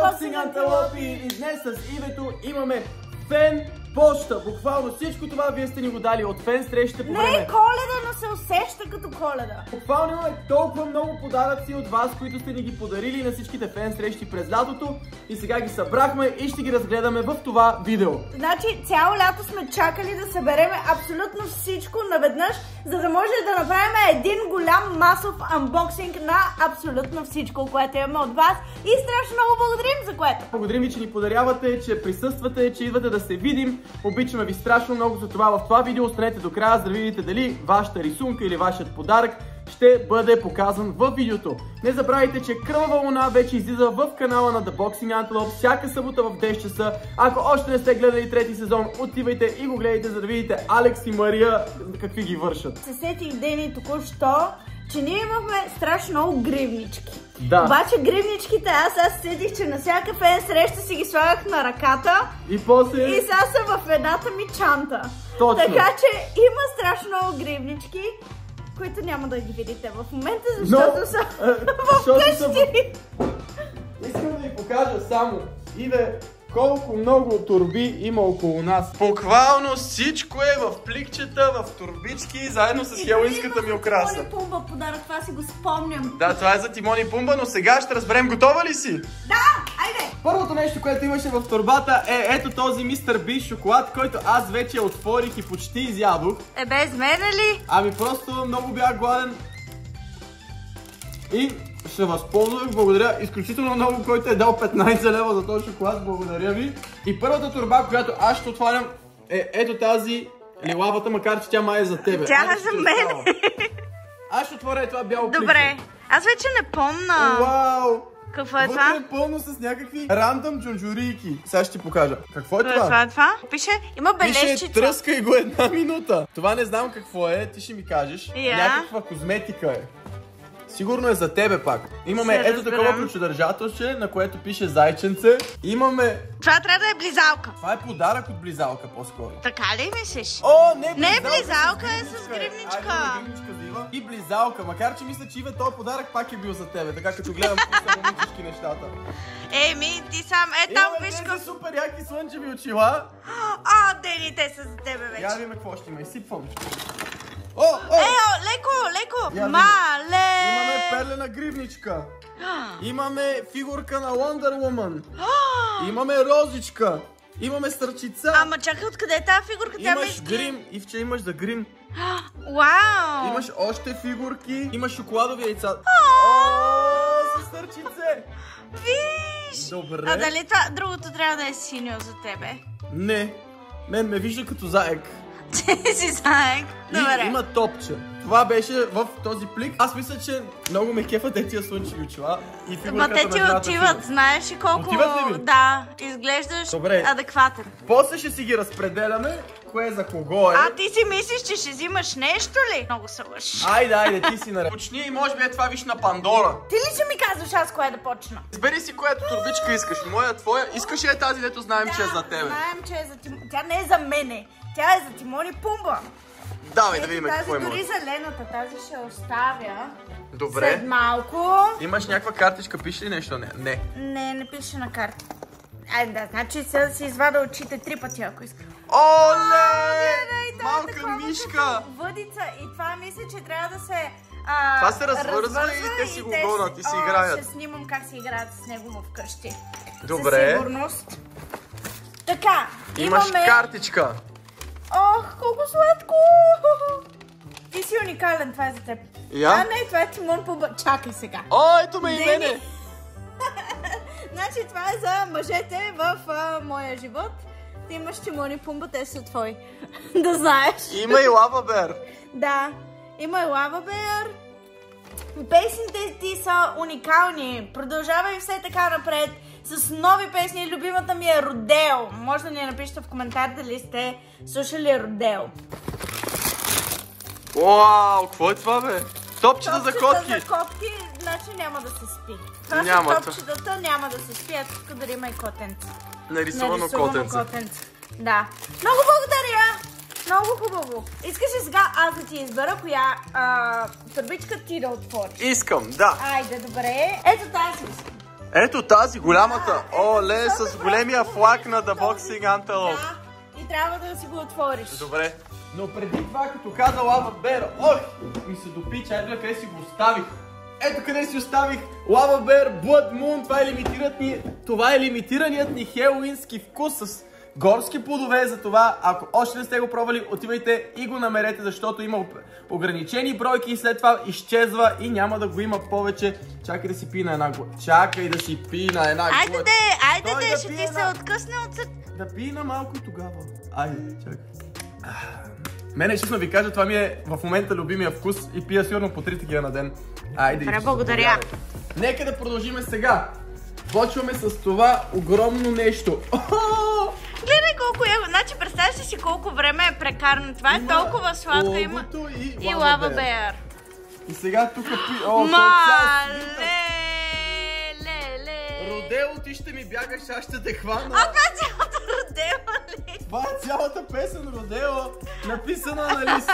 Unboxing антилопи и днес с Ивето имаме фен почта. Буквално всичко това вие сте ни го дали от фен срещите по време. Не е Коледа, но се усеща като Коледа. Буквално имаме толкова много подаръци от вас, които сте ни ги подарили на всичките фен срещи през лятото. И сега ги събрахме и ще ги разгледаме в това видео. Значи цяло лято сме чакали да събереме абсолютно всичко наведнъж, за да може да направим един голям масов анбоксинг на абсолютно всичко, което имаме от вас. И страшно много благодарим за което. Благодарим ви, че ни подарявате, че присъствате, че идвате да се видим. Обичаме ви страшно много за това. В това видео останете до края, за да видите дали вашата рисунка или вашият подарък ще бъде показан в видеото. Не забравяйте, че Кръвава луна вече излиза в канала на The Boxing Antelope всяка събота в 10 часа. Ако още не сте гледали трети сезон, отивайте и го гледайте, за да видите Алекс и Мария какви ги вършат. Се сетих, Дени, току-що, че ние имахме страшно много гривнички. Да. Обаче гривничките, аз сетих, че на всяка фен среща си ги слагах на ръката. И после... И сега са в едната ми чанта. Точно. Така че има страшно много гривнички, които няма да ги видите в момента, защото са вкъщи. Искам да ви покажа само, Иве, колко много турби има около нас. Буквално всичко е в пликчета, в турбички, заедно с хелоуинската ми украса. Тимон и Пумба подарък, това си го спомням. Да, това е за Тимон и Пумба, но сега ще разберем, готова ли си? Да, айде! Първото нещо, което имаше в турбата е ето този Мистер Би шоколад, който аз вече отворих и почти изядох. Е, без мене ли? Ами просто много бях гладен. И се възползвах, благодаря изключително много, който е дал 15 лева за този шоколад, благодаря ви. И първата турба, която аз ще отварям е ето тази лилавата, макар че тя май е за тебе. Тя е за мен. Аз ще отворя това бяло пликче. Добре, аз вече не помня. Вау! Какво е това? Вътре е пълно с някакви рандъм джунджурийки. Сега ще ти покажа. Какво е това? Това е това? Пише, има бележчица. Пише, тръскай го 1 минута. Това не знам какво е, ти ще ми кажеш. Някаква козметика е. Сигурно е за тебе пак. Имаме ето такова ключодържателче, на което пише зайченце. Имаме... Това трябва да е близалка. Това е подарък от близалка по-скоро. Така ли мислиш? О, не, не е близалка, е с гривничка. Гривничка за Ива. И близалка, макар че мисля, че Иве, този подарък пак е бил за тебе. Така като гледам само момичешки нещата. Еми, ти сам, там виж какво. Тези супер яки слънчеви очила. О, Дени, те са за тебе вече. Я видим какво ще има, изсипвам. Леко! Мале! Имаме перлена гривничка. Имаме фигурка на Wonder Woman. Имаме розичка. Имаме сърчица. Ама чакай, откъде е тази фигурка? Имаш грим. Ивче, имаш за грим. Вау! Имаш още фигурки. Имаш шоколадови яйца. С сърчице. Виж! Добре. А дали това другото трябва да е синьо за тебе? Не. Мен ме вижда като заек. Ти си заек. Добре. И има топче. Това беше в този плик. Аз мисля, че много ме кефат тия слънчеви очила и фигурката на те ти отиват, знаеш ли колко... Отиват ли ми? Да, изглеждаш адекватен. После ще си ги разпределяме, кое за кого е. А ти си мислиш, че ще взимаш нещо ли? Много се лъж. Айде, ти си наред. Почни и може би е това виж на Пандора. Ти ли ще ми казваш аз кое да почна? Избери си която турбичка искаш. Моя, твоя. Искаш ли е тази, дето знаем, че е за тебе? Знаем, че е за Тимон. Тя не е за мене. Тя е за Тимон и Пумба. Давай да видим какво има. Тази дори зелената, тази ще оставя. Добре. След малко. Имаш някаква картичка, пише ли нещо? Не. Не пише на карта. Айде да, значи сега да си извада очите 3 пъти, ако искам. Оле! Малка мишка! Въдица и това мисля, че трябва да се... Това се развързва и те си го гонят и си играят. Ще снимам как си играят с него вкъщи. Добре. Със сигурност. Така, имаш имаме... картичка. Ох, колко сладко! Ти си уникален, това е за теб. Не, това е Тимон Пумба. Чакай сега. Ето ме и мене! Значи това е за мъжете в моя живот. Ти имаш Тимон и Пумба, те са твои. Да знаеш. Има и Лава Бер. Да, има и Лава Бер. Песните ти са уникални. Продължавай все така напред с нови песни. Любимата ми е Родео. Може да ни напишете в коментар дали сте слушали Родео. Вау, какво е това, бе? Топчета за котки. За котки, значи няма да се спи. Това са топчетата, няма да се спи. Ето тук дали има и котенце. Нарисувано котенце. Да. Много благодаря! Много хубаво. Искаш ли сега аз да ти избера коя турбичка ти да отвориш? Искам, да. Айде, добре. Ето тази искам. Ето тази, голямата. Оле, с големия флаг на The Boxing Antelope. Да, и трябва да си го отвориш. Добре. Но преди това, като каза Лава Бер, ох, ми се допи, чай да къде си го оставих. Ето къде си оставих Лава Бер, Blood Moon, това е лимитираният ни хелуински вкус с горски плодове, за това, ако още не сте го пробвали, отивайте и го намерете, защото има ограничени бройки и след това изчезва и няма да го има повече. Чакай да си пи на една глътка. Чакай да си пи на една глътка. Айде, ще ти се откъсне от съд. Да пи на малко и тогава. Айде, чакай. Мене, честно ви кажа, това ми е в момента любимия вкус и пия сигурно по 3 такива на ден. Айде. Добре, благодаря. Нека да продължим сега. Почваме с това огромно нещо. Гледай колко е. Значи, представяш ли си колко време е прекарано. Това е толкова сладко. Има и Лава Бер. И сега тук пи... Родело, ти ще ми бягаш, аз ще те хвана. А това е цялата Родело ли? Това е цялата песен Родело, написана на лист.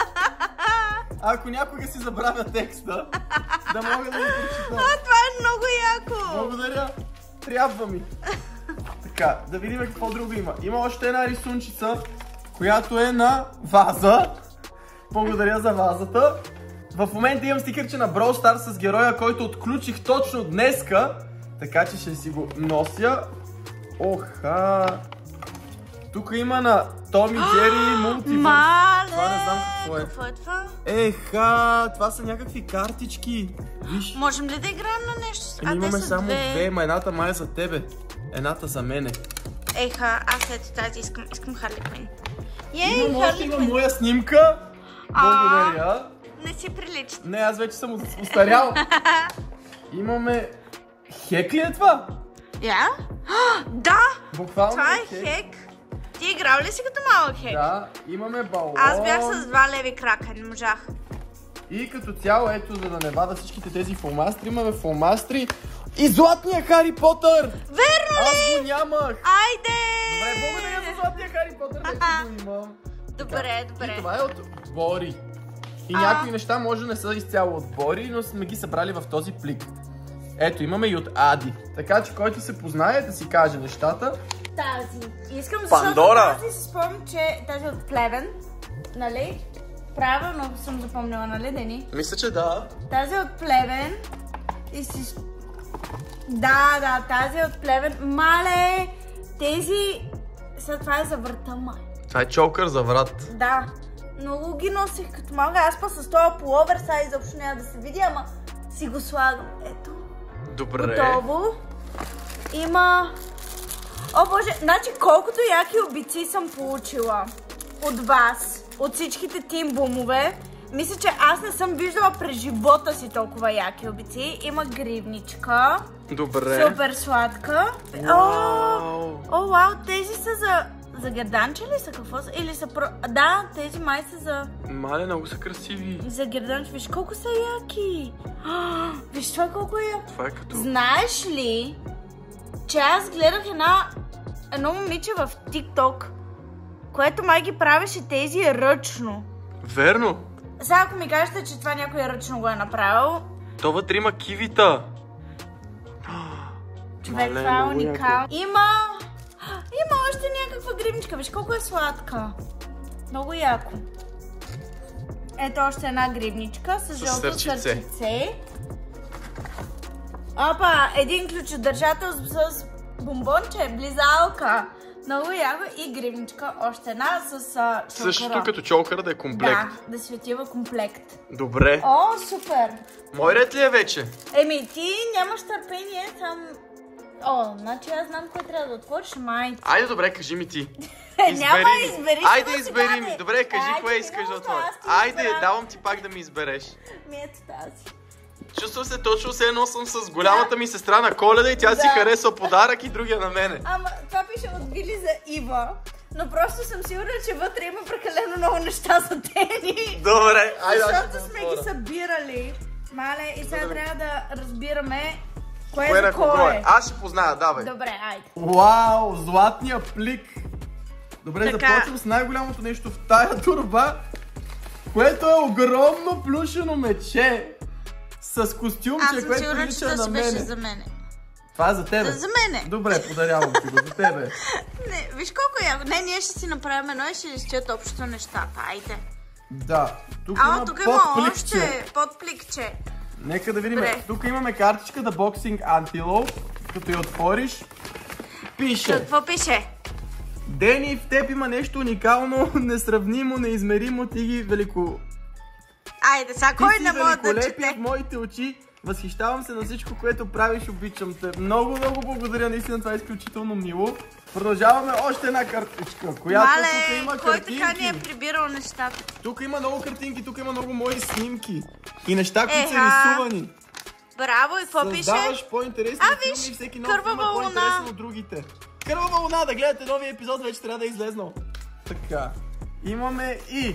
Ако някога си забравя текста, да мога да го прочита. Това е много яко. Благодаря. Трябва ми. Така, да видим какво друго има. Има още една рисунчица, която е на ваза. Благодаря за вазата. В момента имам стикерче на Brawl Stars с героя, който отключих точно днеска. Така че ще си го нося. Оха! Тук има на Том и Джери Мултивърс. Мале! Това не знам какво е. Какво е това? Еха! Това са някакви картички. Виж. Можем ли да играем на нещо? Имаме само две, ма едната май е за тебе. Едната за мене. Еха, аз ето тази искам Харли Квин. Има моя снимка. Благодаря. Не си прилича. Не, аз вече съм устарял. Имаме... Хек ли е това? Я? Да! Буквално това е хек. Ти играл ли си като малък хек? Да, имаме балон. Аз бях с 2 леви крака, не можах. И като цяло, ето, за да не вада всичките тези фломастри, имаме фломастри и златния Хари Потър! Верно ли? Аз го нямах! Айде! Добре, благодаря за златния Хари Потър, вече го имам. Добре, добре. И това е от Бори. И някои неща може да не са изцяло от Бори, но сме ги събрали в този плик. Ето, имаме и от Ади. Така че който се познае да си каже нещата. Тази. Искам Пандора! Защото тази си спомням, че тази от Плевен. Нали? Правилно съм запомнила, нали, Дени? Мисля, че да. Тази от Плевен. И си... Да, тази от Плевен. Мале! Тези... Сега това е за врата, май. Това е чокър за врат. Да. Много ги носих като малка. Аз па с това половерсайз изобщо няма да се види, ама си го слагам. Ето. Добре. Готово. Има... О, боже, значи колкото яки обици съм получила от вас, от всичките тимбумове. Мисля, че аз не съм виждала през живота си толкова яки обици. Има гривничка. Добре. Супер сладка. О, вау, тези са за герданче ли са? Какво са? Или са Да, тези май са за... Мале, много са красиви. За герданче. Виж колко са яки. Виж това колко е яки. Това е като... Знаеш ли, че аз гледах едно момиче в TikTok, което май ги правеше тези ръчно. Верно. Сега ако ми кажете, че това някой ръчно го е направил... То вътре има кивита. Човек, това е уникално. Има още някаква гривничка. Виж колко е сладка. Много яко. Ето още една гривничка с жълто сърчице. Опа, един ключодържател с бомбонче, близалка. Много яко и гривничка, още една с чокъра. Същото като чокъра да е комплект. Да си отива комплект. Добре. О, супер. Мой ред ли е вече? Еми, ти нямаш търпение, там... О, значи аз знам кой трябва да отвориш, май. Айде, добре, кажи ми ти. Няма, избери. Айде, избери ми. Добре, кажи кое искаш да отвориш. Айде, давам ти пак да ми избереш. Ми ето тази. Чувствам се точно все едно съм с голямата ми сестра на Коледа и тя си харесва подарък и другия на мене. Ама това пише от Вили за Ива, но просто съм сигурна, че вътре има прекалено много неща за Дени. Добре, айде. Защото сме ги събирали. Мале, и сега трябва да разбираме кое за кой е. Аз ще позная, давай. Добре, айде. Вау, златния плик. Добре, така. Започвам с най-голямото нещо в тая турба, което е огромно плюшено мече с костюмче, което прилича на мене. За мене. Това е за тебе. За мене. Добре, подарявам ти го за тебе. Не, виж колко яко. Не, ние ще си направим едно и ще изчет общо нещата. Айде. Да. Тук тук има има още подпликче. Нека да видим. Добре. Тук имаме картичка The Boxing Antelope. Като я отвориш, пише. Какво пише? Дени, в теб има нещо уникално, несравнимо, неизмеримо, ти ги велико... Айде, сега кой не може да великолепие чете? в моите очи. Възхищавам се на всичко, което правиш, обичам те. Много, много благодаря, наистина това е изключително мило. Продължаваме още една картичка, която тук има кой картинки. така ни е прибирал нещата? Тук има много картинки, тук има много мои снимки. И неща, които са рисувани. Браво, и какво пише? Създаваш по-интересни филми, всеки нов филм е по-интересен от другите. Кървава луна, да гледате новия епизод, вече трябва да е излезнал. Така, имаме и...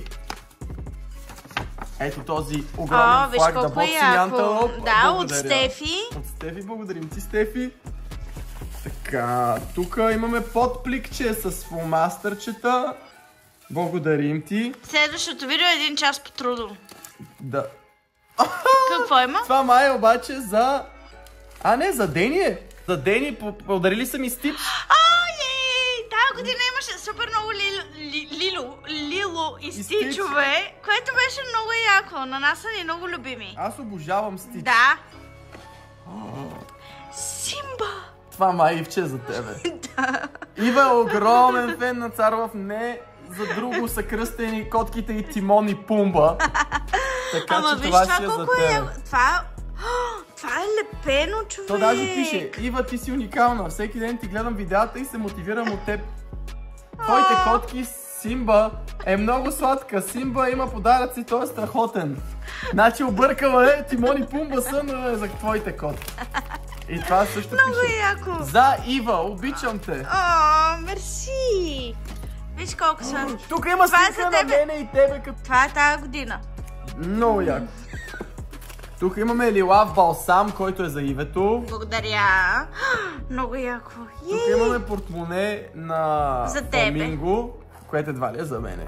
Ето този огромен флаг, The Boxing Antelope. Да, от Стефи. От Стефи, благодарим ти, Стефи. Така, тук имаме подпликче с фломастърчета. Благодарим ти. Следващото видео е 1 час по трудово. Да. Какво има? Това май обаче за... А не, за Дени е. За Дени подарили са ми стич. Тази година имаше супер много Лило и стичове, което беше много яко. На нас са ни много любими. Аз обожавам стич. Да. Симба. Това май Ивче е за тебе. Да. Ива е огромен фен на Царов, не за друго са кръстени котките и Тимон и Пумба. Така ама че виж това ще е за тебе. Това е лепено, човек. То даже пише, Ива, ти си уникална. Всеки ден ти гледам видеята и се мотивирам от теб. Твоите котки, Симба е много сладка. Симба има подаръци, той е страхотен. Значи объркала е, Тимон и Пумба са за твоите котки. И това също много пише. яко. За Ива, обичам те. Мерси. Виж колко са. Тук има снимка на мене и тебе като... Това е тази година. Много яко. Тук имаме лилав балсам, който е за Ивето. Благодаря. Много яко. Тук имаме портмоне на Фламинго, което едва ли е за мене.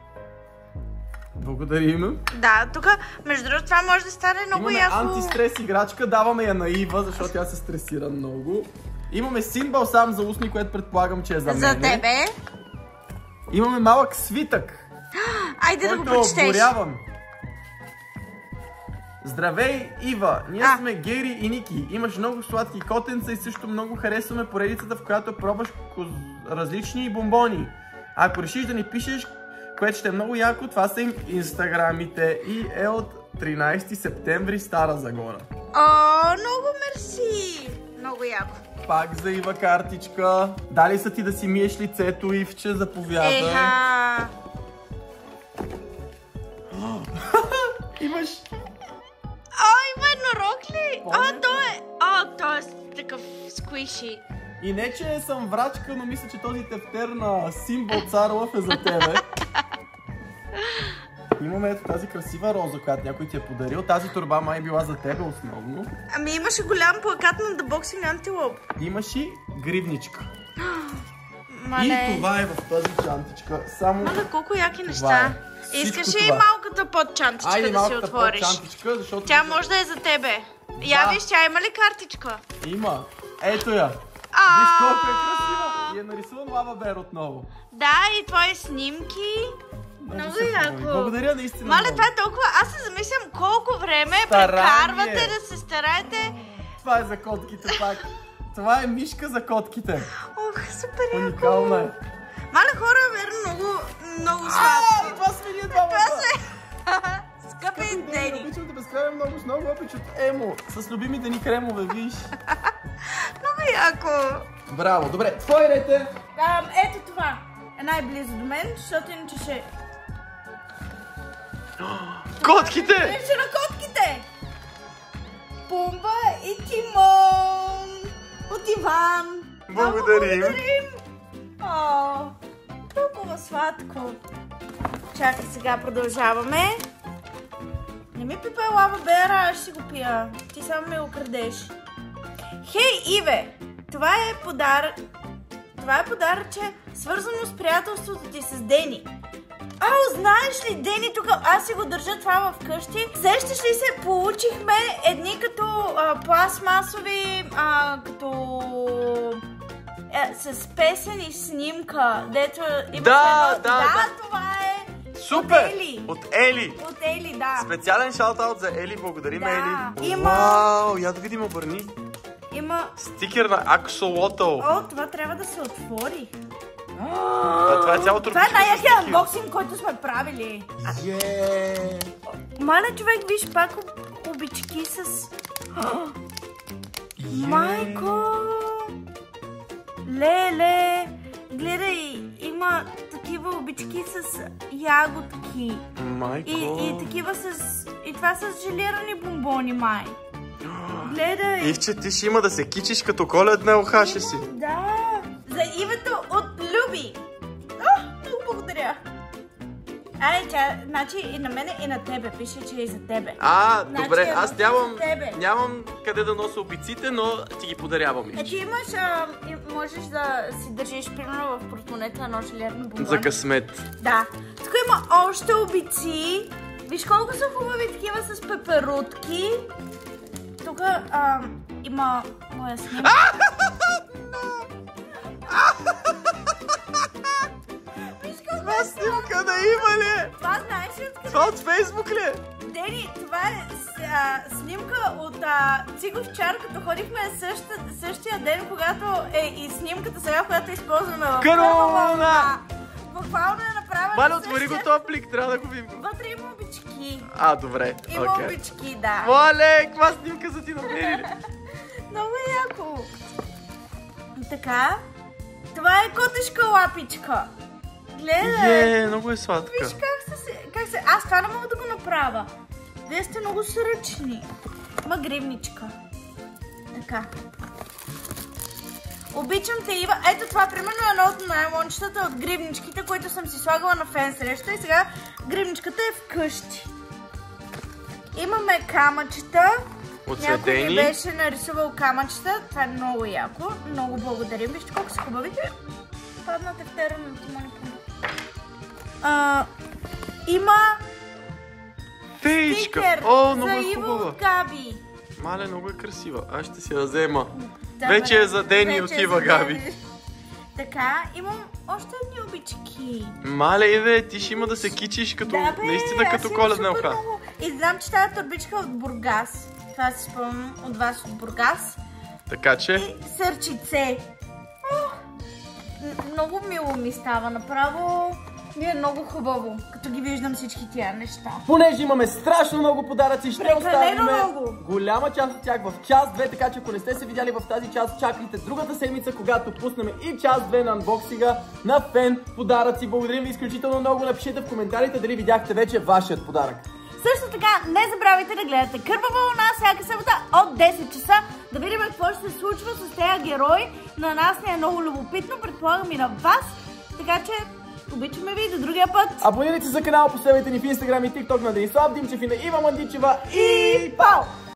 Благодарим. Да, тук, между другото, това може да стане много яко. Имаме антистрес играчка, даваме я на Ива, защото тя се стресира много. Имаме син балсам за устни, което предполагам, че е за мене. За тебе. Имаме малък свитък. Айде да го прочетеш. Горявам. Здравей, Ива! Ние сме Гери и Ники. Имаш много сладки котенца и също много харесваме поредицата, в която пробваш различни бомбони. Ако решиш да ни пишеш, което ще е много яко, това са им инстаграмите и е от 13 септември Стара Загора. Много мерси! Много яко. Пак за Ива картичка. Дали са ти да си миеш лицето, Ивче, заповядай. Имаш... Има еднорог ли? Той е такъв сквиши. И не, че съм врачка, но мисля, че този тефтер на Симба Царлъв е за тебе. Имаме ето тази красива роза, която някой ти е подарил. Тази торба май била за тебе основно. Ами имаше голям плакат на The Boxing Antelope. Имаш и гривничка. Мале. И това е в тази чантичка. Само... Мале, колко яки неща. Искаш ли малката подчантичка да си отвориш? Защото... Тя може да е за тебе. Я виж, тя има ли картичка? Има. Ето я. Виж колко е красива. И е нарисуван лава бер отново. Да, и твои снимки. Много яко. Благодаря наистина. Мале, това е толкова... Аз се замислям колко време прекарвате да се стараете. Това е за котките пак. Това е мишка за котките. Ох, супер яко. Уникална е. Мале, хора, верно, много сладко. Това сме ние двамата. Това са... Скъпи Дени. Обичам да безкрайно много, с много обич от Емо. С любимите ни кремове, виж. Много яко. Браво, добре, твой ред е. Ето това е най-близо до мен, защото иначе ще... Котките! Вече на котките! Пумба и Тимон от Иван. Благодарим. Толкова сладко. Чакай, сега продължаваме. Не ми пипай лава бера, аз ще го пия. Ти само ми го крадеш. Хей, Иве! Това е подаръче, свързано с приятелството ти с Дени. Знаеш ли, Дени, тук аз си го държа това вкъщи. Сещаш ли се, получихме едни като пластмасови, като с песен и снимка, дето има да, това е супер! От Ели. От Ели. От Ели, да. Специален шаут-аут за Ели, благодарим Да. Ели. Има... Вау, я да видим, обърни. Има... Стикер на Axolotl. О, това трябва да се отвори. Това е цялото. Това е най-якия анбоксинг, който сме правили. Маля, човек, виж пак обички с... Майко! Леле! Гледай, има такива обички с ягодки. Майко! И такива с... И това с желирани бомбони, май. Гледай! Ивче, ти ще има да се кичиш като Коледна охаше си. Да! За Ивето от Люби! Много благодаря! Значи и на мене, и на тебе. Пише, че и за тебе. Добре, аз нямам къде да нося обиците, но ти ги подарявам. Ти имаш, можеш да си държиш примерно в портмонето едно желязно бомбон. За късмет. Да. Тук има още обици. Виж колко са хубави такива с пеперутки. Тук има моя снимка. Това снимка да има ли? Това знаеш ли откъде? Това от Фейсбук ли? Дени, това е снимка от Цигов-чар, като ходихме същия ден, когато е и снимката сега, която използваме в Карона! Буквално е направена. Маля, отвори го този плик, трябва да го видим. Вътре има обички. Добре. Има обички, да. Мале, каква снимка са ти намерили? Много е яко. Така. Това е котешка лапичка. Гледай. Много е сладка. Виж как се... Аз това не мога да го направя. Вие сте много сръчни. Има гривничка. Така. Обичам те, Ива. Ето това, примерно, едно от най-лончетата от гривничките, които съм си слагала на фен среща. И сега гривничката е вкъщи. Имаме камъчета. Някой ми беше нарисувал камъчета. Това е много яко. Много благодарим. Вижте колко са хубави. Паднате в терена, ти моля. Има стикер за Ива от Габи. Мале, много е красива. Аз ще си я взема. Вече е за Дени и отива Габи. Така, имам още едни обички. Мале, Иве, ти ще има да се кичиш като наистина като Коледна оха. И знам, че тази турбичка е от Бургас. Това си спомням от вас от Бургас. Така че? И сърчице. Много мило ми става, направо ми е много хубаво, като ги виждам всички тия неща. Понеже имаме страшно много подаръци, ще оставим голяма част от тях в час 2, така че ако не сте се видяли в тази част, чакайте другата седмица, когато пуснем и час 2 на анбоксинга на фен подаръци. Благодарим ви изключително много, напишете в коментарите дали видяхте вече вашият подарък. Също така, не забравяйте да гледате Кървава луна всяка събота от 10 часа. Да видим какво ще се случва с тези герои. На нас не е много любопитно, предполагам и на вас. Така че, обичаме ви до другия път. Абонирайте се за канала, последвайте ни в Instagram и TikTok на Денислав Димчев и на Ива Мандичева. И пау!